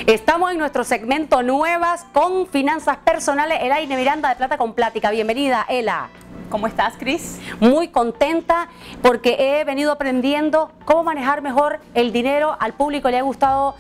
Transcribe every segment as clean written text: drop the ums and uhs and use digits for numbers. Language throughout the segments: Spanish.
Estamos en nuestro segmento Nuevas con Finanzas Personales. Elaine Miranda de Plata con Plática. Bienvenida, Ela. ¿Cómo estás, Cris? Muy contenta porque he venido aprendiendo cómo manejar mejor el dinero. Al público le ha gustado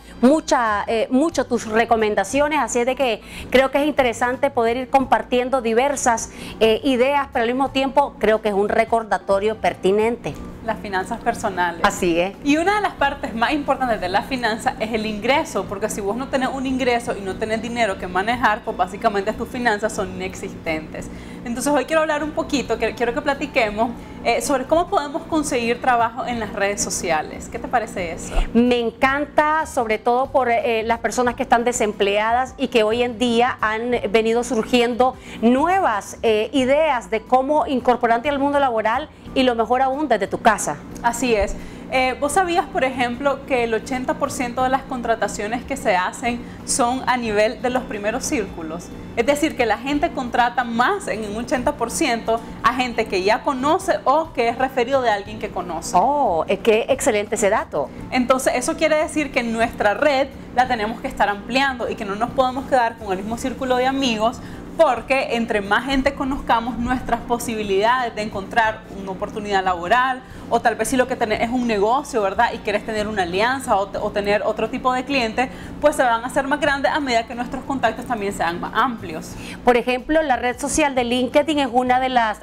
mucho tus recomendaciones, así es de que creo que es interesante poder ir compartiendo diversas ideas, pero al mismo tiempo creo que es un recordatorio pertinente. Las finanzas personales. Así es. Y una de las partes más importantes de la finanza es el ingreso, porque si vos no tenés un ingreso y no tenés dinero que manejar, pues básicamente tus finanzas son inexistentes. Entonces hoy quiero hablar un poquito, quiero que platiquemos sobre cómo podemos conseguir trabajo en las redes sociales. ¿Qué te parece eso? Me encanta, sobre todo por las personas que están desempleadas y que hoy en día han venido surgiendo nuevas ideas de cómo incorporarte al mundo laboral y lo mejor aún desde tu casa. Así es. ¿Vos sabías, por ejemplo, que el 80% de las contrataciones que se hacen son a nivel de los primeros círculos? Es decir, que la gente contrata más en un 80% a gente que ya conoce o que es referido de alguien que conoce. Oh, qué excelente ese dato. Entonces, eso quiere decir que nuestra red la tenemos que estar ampliando y que no nos podemos quedar con el mismo círculo de amigos, porque entre más gente conozcamos, nuestras posibilidades de encontrar una oportunidad laboral, o tal vez si lo que tenés es un negocio, ¿verdad? Y quieres tener una alianza o tener otro tipo de clientes, pues se van a hacer más grandes a medida que nuestros contactos también sean más amplios. Por ejemplo, la red social de LinkedIn es una de las,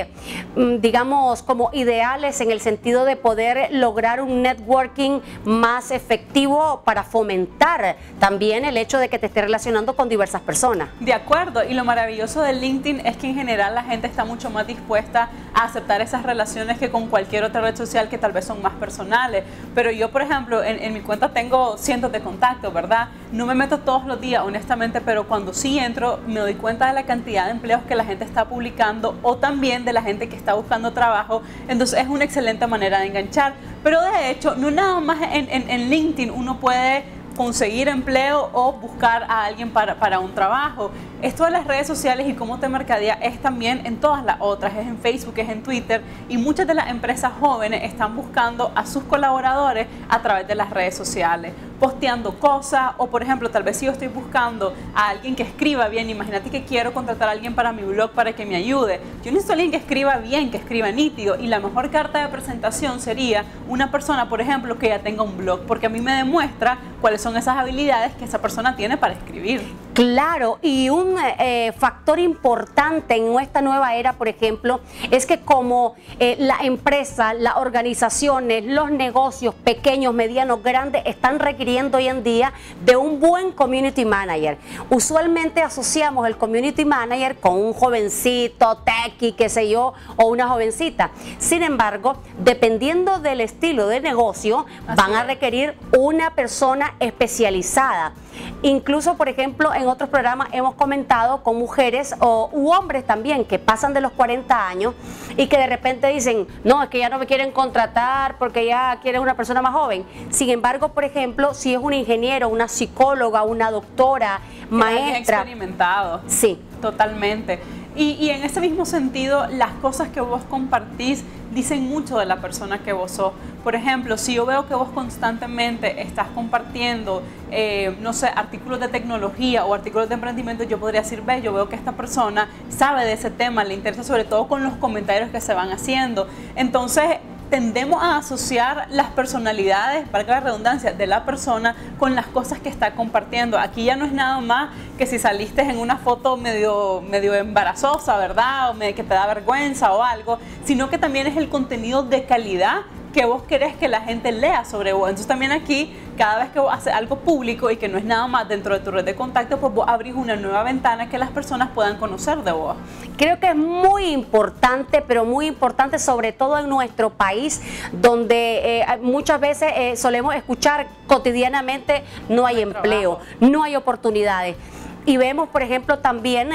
digamos, como ideales en el sentido de poder lograr un networking más efectivo para fomentar también el hecho de que te estés relacionando con diversas personas. De acuerdo, y lo maravilloso de LinkedIn es que en general la gente está mucho más dispuesta a aceptar esas relaciones que con cualquier otra red social que tal vez son más personales. Pero yo, por ejemplo, en mi cuenta tengo cientos de contactos, ¿verdad? No me meto todos los días, honestamente, pero cuando sí entro me doy cuenta de la cantidad de empleos que la gente está publicando o también de la gente que está buscando trabajo. Entonces es una excelente manera de enganchar. Pero de hecho, no nada más en LinkedIn uno puede conseguir empleo o buscar a alguien para un trabajo. Esto de las redes sociales y cómo te mercadea es también en todas las otras, es en Facebook, es en Twitter, y muchas de las empresas jóvenes están buscando a sus colaboradores a través de las redes sociales, posteando cosas, o por ejemplo, tal vez si yo estoy buscando a alguien que escriba bien, imagínate que quiero contratar a alguien para mi blog para que me ayude. Yo necesito a alguien que escriba bien, que escriba nítido, y la mejor carta de presentación sería una persona, por ejemplo, que ya tenga un blog, porque a mí me demuestra cuáles son esas habilidades que esa persona tiene para escribir. Claro, y un factor importante en esta nueva era, por ejemplo, es que como la empresa, las organizaciones, los negocios pequeños, medianos, grandes, están requiriendo hoy en día de un buen community manager. Usualmente asociamos el community manager con un jovencito, techie, qué sé yo, o una jovencita. Sin embargo, dependiendo del estilo de negocio, van a requerir una persona especializada. Incluso, por ejemplo, en otros programas hemos comentado con mujeres u hombres también que pasan de los 40 años y que de repente dicen, no, es que ya no me quieren contratar porque ya quieren una persona más joven. Sin embargo, por ejemplo, si es un ingeniero, una psicóloga, una doctora, maestra. Experimentado. Sí. Totalmente. Y en ese mismo sentido, las cosas que vos compartís dicen mucho de la persona que vos sos. Por ejemplo, si yo veo que vos constantemente estás compartiendo, no sé, artículos de tecnología o artículos de emprendimiento, yo podría decir, ve, yo veo que esta persona sabe de ese tema, le interesa sobre todo con los comentarios que se van haciendo. Entonces, tendemos a asociar las personalidades, valga la redundancia, de la persona con las cosas que está compartiendo. Aquí ya no es nada más que si saliste en una foto medio embarazosa, ¿verdad? O que te da vergüenza o algo, sino que también es el contenido de calidad que vos querés que la gente lea sobre vos. Entonces también aquí, cada vez que vos haces algo público y que no es nada más dentro de tu red de contactos, pues vos abrís una nueva ventana que las personas puedan conocer de vos. Creo que es muy importante, pero muy importante sobre todo en nuestro país, donde muchas veces solemos escuchar cotidianamente no hay empleo, no hay oportunidades. Y vemos, por ejemplo, también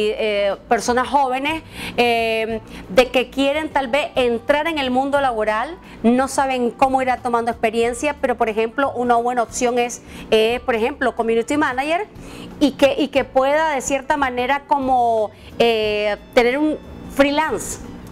personas jóvenes de que quieren tal vez entrar en el mundo laboral, no saben cómo ir tomando experiencia, pero por ejemplo una buena opción es, por ejemplo, community manager y que pueda de cierta manera como tener un freelance.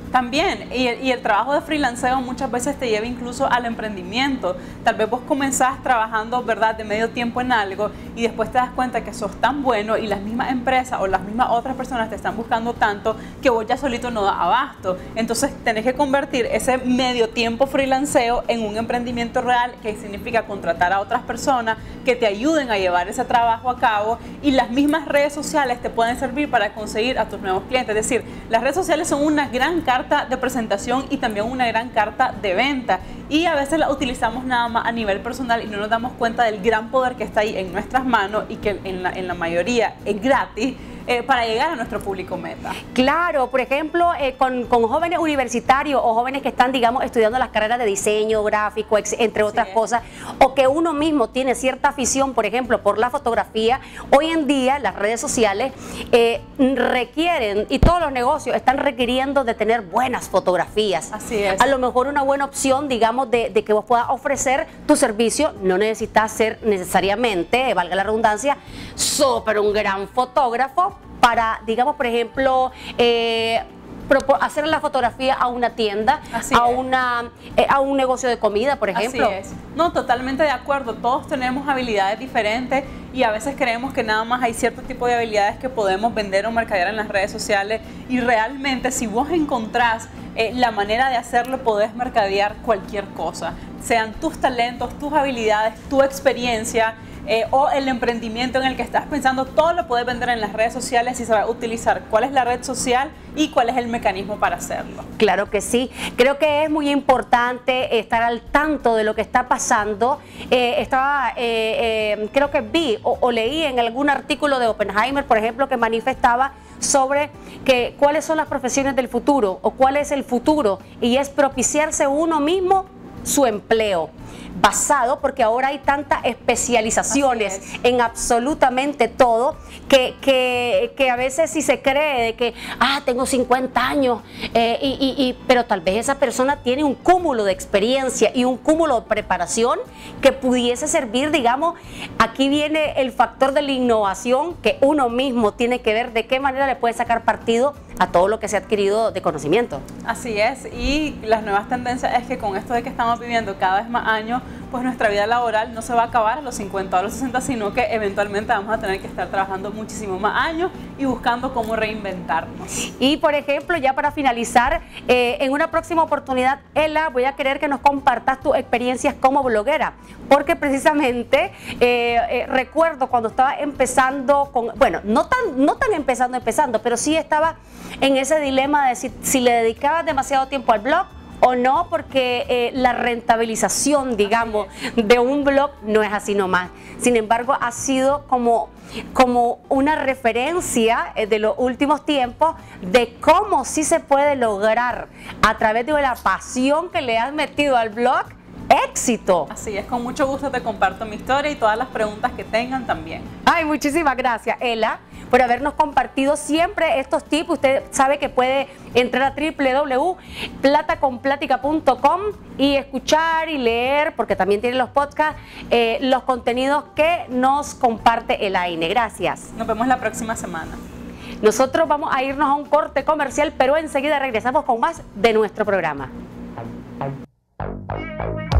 También, y el trabajo de freelanceo muchas veces te lleva incluso al emprendimiento. Tal vez vos comenzás trabajando, ¿verdad?, de medio tiempo en algo y después te das cuenta que sos tan bueno y las mismas empresas o las mismas otras personas te están buscando tanto que vos ya solito no das abasto. Entonces tenés que convertir ese medio tiempo freelanceo en un emprendimiento real, que significa contratar a otras personas que te ayuden a llevar ese trabajo a cabo, y las mismas redes sociales te pueden servir para conseguir a tus nuevos clientes. Es decir, las redes sociales son una gran carta de presentación y también una gran carta de venta, y a veces la utilizamos nada más a nivel personal y no nos damos cuenta del gran poder que está ahí en nuestras manos y que en la mayoría es gratis, para llegar a nuestro público meta. Claro, por ejemplo, con jóvenes universitarios o jóvenes que están, digamos, estudiando las carreras de diseño gráfico, entre otras cosas, o que uno mismo tiene cierta afición, por ejemplo, por la fotografía. Hoy en día las redes sociales requieren, y todos los negocios están requiriendo de tener buenas fotografías. Así es. A lo mejor una buena opción, digamos, de que vos puedas ofrecer tu servicio. No necesitas ser necesariamente, valga la redundancia, súper un gran fotógrafo para, digamos, por ejemplo, hacer la fotografía a una tienda, a un negocio de comida, por ejemplo. Así es. No, totalmente de acuerdo. Todos tenemos habilidades diferentes y a veces creemos que nada más hay cierto tipo de habilidades que podemos vender o mercadear en las redes sociales, y realmente si vos encontrás la manera de hacerlo, podés mercadear cualquier cosa, sean tus talentos, tus habilidades, tu experiencia, o el emprendimiento en el que estás pensando. Todo lo puedes vender en las redes sociales y saber utilizar cuál es la red social y cuál es el mecanismo para hacerlo. Claro que sí. Creo que es muy importante estar al tanto de lo que está pasando. Creo que vi o leí en algún artículo de Oppenheimer, por ejemplo, que manifestaba sobre cuáles son las profesiones del futuro o cuál es el futuro, y es propiciarse uno mismo su empleo. Basado, porque ahora hay tantas especializaciones en absolutamente todo, que a veces si se cree de que tengo 50 años, pero tal vez esa persona tiene un cúmulo de experiencia y un cúmulo de preparación que pudiese servir, digamos. Aquí viene el factor de la innovación, que uno mismo tiene que ver de qué manera le puede sacar partido a todo lo que se ha adquirido de conocimiento. Así es, y las nuevas tendencias es que con esto de que estamos viviendo cada vez más años, pues nuestra vida laboral no se va a acabar a los 50 o a los 60, sino que eventualmente vamos a tener que estar trabajando muchísimo más años y buscando cómo reinventarnos. Y por ejemplo, ya para finalizar, en una próxima oportunidad, Ela, voy a querer que nos compartas tus experiencias como bloguera, porque precisamente recuerdo cuando estaba empezando no tan empezando, pero sí estaba en ese dilema de si le dedicabas demasiado tiempo al blog o no, porque la rentabilización, digamos, de un blog no es así nomás. Sin embargo, ha sido como una referencia de los últimos tiempos de cómo sí se puede lograr, a través de la pasión que le has metido al blog, éxito. Así es, con mucho gusto te comparto mi historia y todas las preguntas que tengan también. Ay, muchísimas gracias, Ela, por habernos compartido siempre estos tips. Usted sabe que puede entrar a www.plataconplatica.com y escuchar y leer, porque también tiene los podcasts, los contenidos que nos comparte Elaine. Gracias. Nos vemos la próxima semana. Nosotros vamos a irnos a un corte comercial, pero enseguida regresamos con más de nuestro programa.